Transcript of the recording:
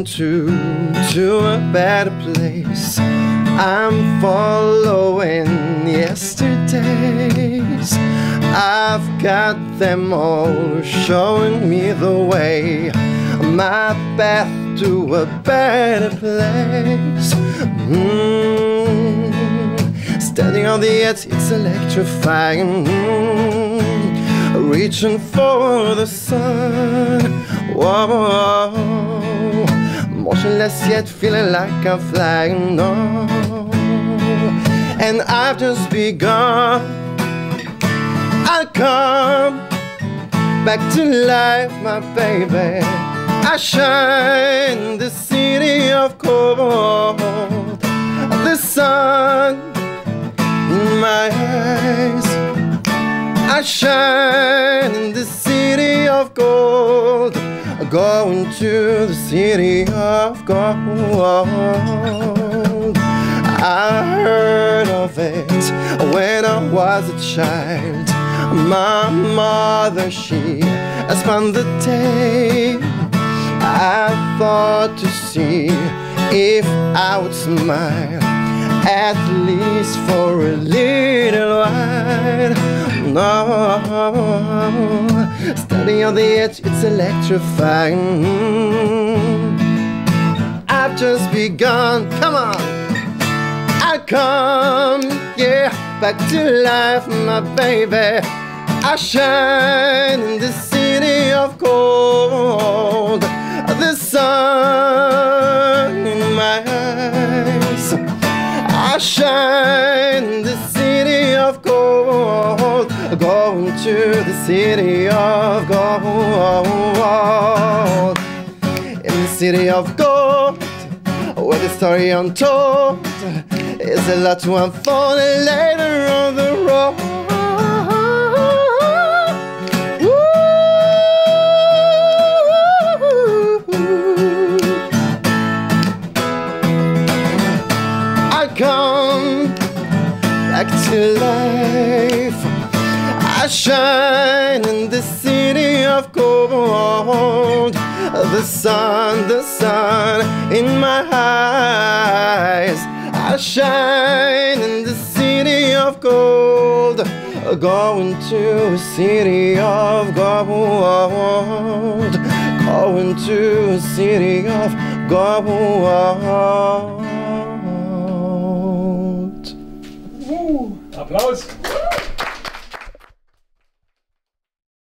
to a better place. I'm following yesterdays. I've got them all showing me the way, my path to a better place. Standing on the edge, it's electrifying. Reaching for the sun. Whoa. Motionless yet feeling like I'm flying. No. And I've just begun. I'll come back to life, my baby. I shine in the city of gold. The sun in my eyes. I shine in the city of gold. Going to the city of gold. I heard of it when I was a child. My mother, she spent the day. I thought to see if I would smile, at least for a little while. No, standing on the edge, it's electrifying. I've just begun, come on. I come, yeah, back to life, my baby. I shine in the city of gold. The sun in my eyes. I shine in the city of gold. Going to the city of gold. In the city of gold, where the story untold is a lot to unfold later on the road. Come back to life. I shine in the city of gold. The sun in my eyes. I shine in the city of gold. Going to a city of gold. Going to a city of gold. Applaus!